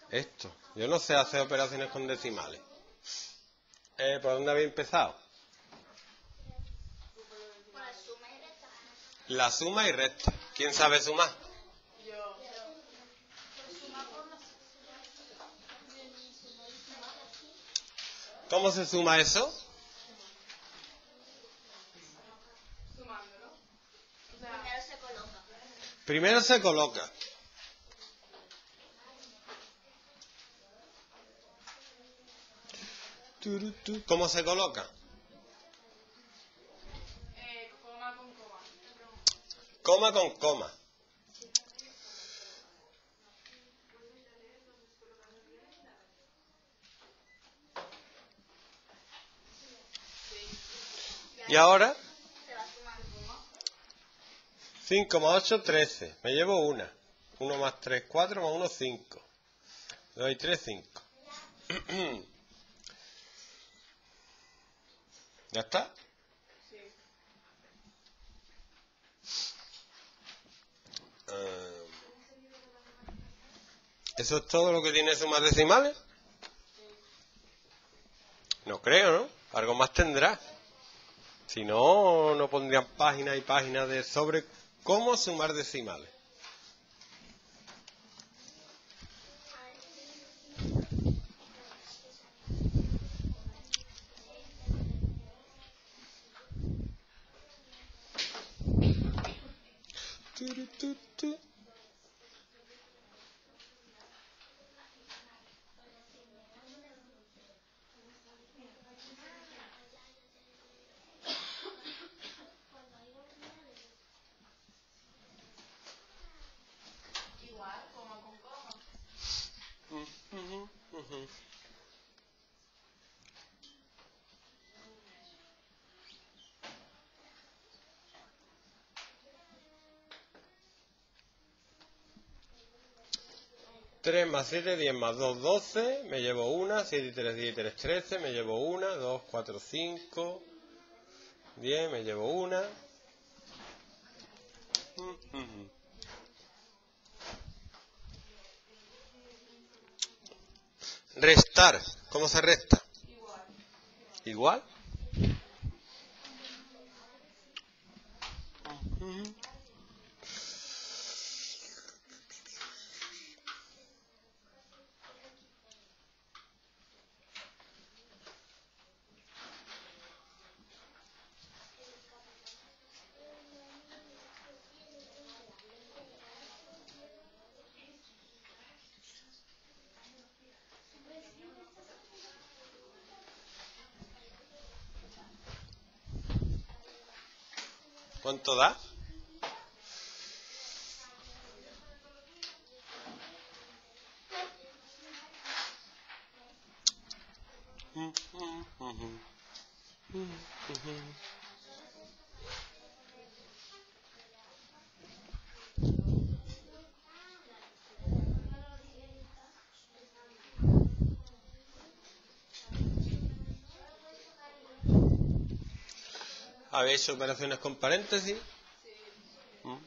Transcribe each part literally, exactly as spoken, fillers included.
Esto. Yo no sé hacer operaciones con decimales. Eh, ¿Por dónde habéis empezado? La suma y resta. ¿Quién sabe sumar? Yo. ¿Cómo se suma eso? Sumándolo. O sea, Primero se coloca. Primero se coloca. Turu, tu. ¿Cómo se coloca? eh, coma con coma. Coma con coma. Y ahora, Se va sumando. cinco más ocho, trece. Me llevo una. uno más tres, cuatro, más uno, cinco. dos y tres, cinco. ¿Ya está? Sí. Ah, ¿eso es todo lo que tiene sumas decimales? No creo, ¿no? Algo más tendrá. Si no, no pondrían páginas y páginas de sobre cómo sumar decimales. Turu, tu, tu. Igual, coma con coma. Ujú, ujú. tres más siete, diez más dos, doce, me llevo una, siete y tres, diez y tres, trece, me llevo una, dos, cuatro, cinco, diez, me llevo una. Ujú. Restar, ¿cómo se resta? Igual. ¿Igual? Ujú. ¿Cuánto da? ¿Habéis hecho operaciones con paréntesis? Mm.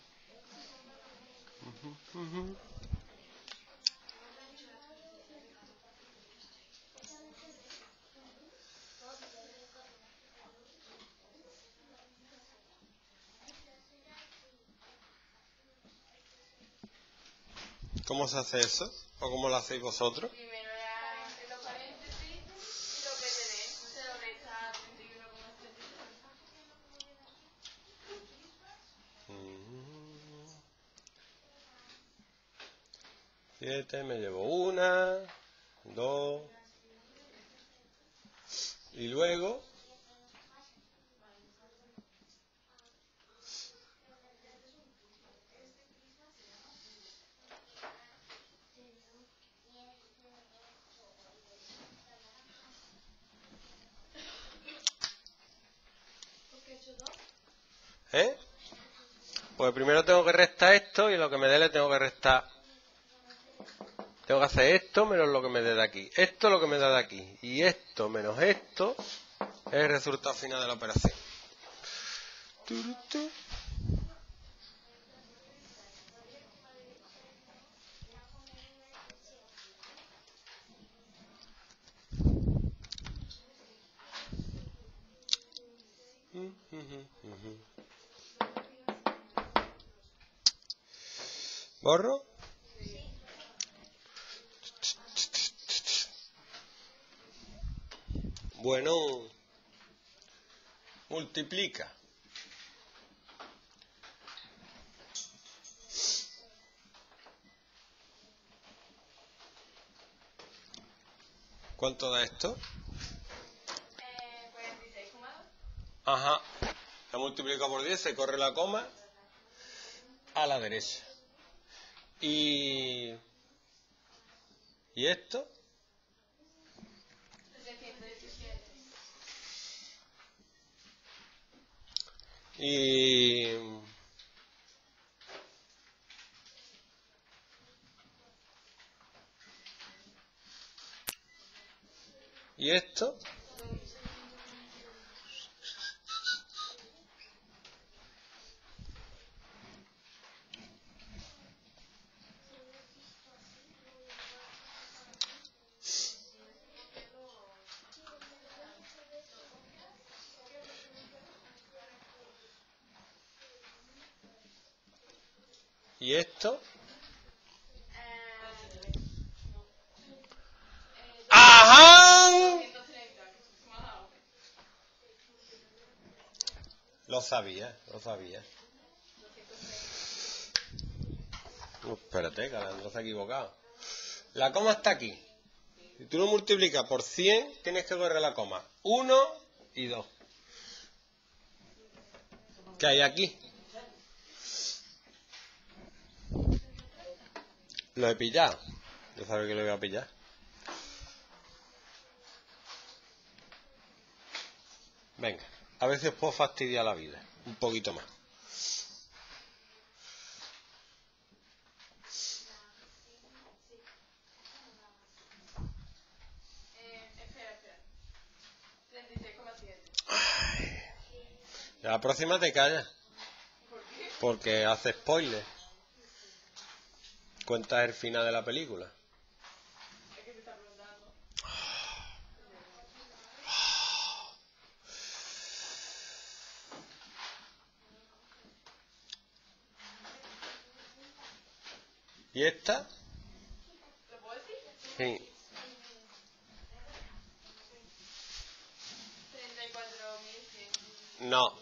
Ujú, ujú. ¿Cómo se hace eso? ¿O cómo lo hacéis vosotros? Primero era entre los paréntesis y lo que te dé. Se lo resta treinta y uno coma setenta y tres. siete, me llevo una, dos, y luego, ¿eh? Pues primero tengo que restar esto y lo que me dé le tengo que restar. Tengo que hacer esto menos lo que me dé de aquí. Esto lo que me da de aquí. Y esto menos esto es el resultado final de la operación. Turu, tu. ¿Borro? Bueno, multiplica. ¿Cuánto da esto? Eh, cuarenta y seis coma dos. Ajá. Se multiplica por diez, se corre la coma a la derecha. Y... ¿Y esto? setecientos diecisiete. Y... ¿Y esto? ¿Y esto? Eh, eh, ¡Ajá! doscientos treinta, que se me ha dado. Lo sabía, lo sabía. Uh, espérate, que Alejandro se ha equivocado. La coma está aquí. Si tú lo multiplicas por cien, tienes que correr la coma. uno y dos. ¿Qué hay aquí? Lo he pillado. Yo sabía que lo iba a pillar. Venga, a veces os puedo fastidiar la vida. Un poquito más. Eh, espera, espera. treinta y seis coma siete. La próxima te callas. ¿Por qué? Porque hace spoiler. Cuenta el final de la película. Es que te está preguntando. ¿Y esta? ¿Lo puedo decir? Sí. treinta y cuatro mil cien. No.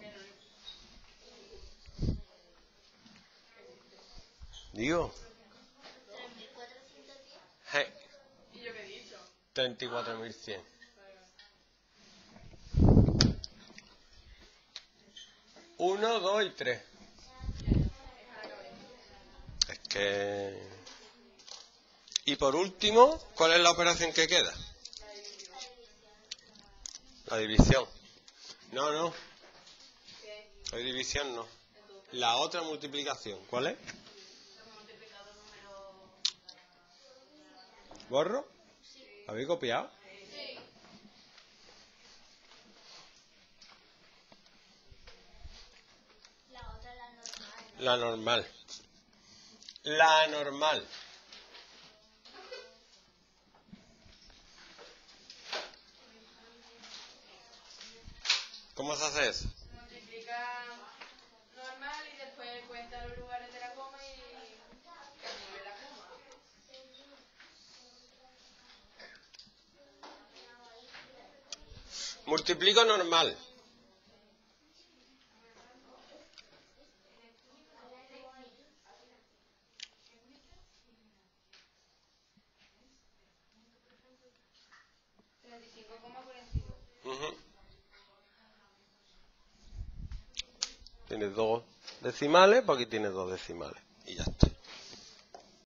Digo. treinta y cuatro ciento diez. Hey, ¿Y yo qué he dicho? treinta y cuatro mil cien. uno, dos y tres. Es que... Y por último, ¿cuál es la operación que queda? La división. No, no. ¿Qué? La división no. La otra multiplicación. ¿Cuál es? Hemos multiplicado número... ¿Borro? ¿Habéis copiado? Sí. La otra, la normal. La normal. La normal. ¿Cómo se hace eso? Multiplica normal y después cuenta los lugares de la coma y mueve la coma. Multiplico normal. treinta y cinco coma cuarenta y dos. Ujú. Tienes dos decimales, pues aquí tienes dos decimales.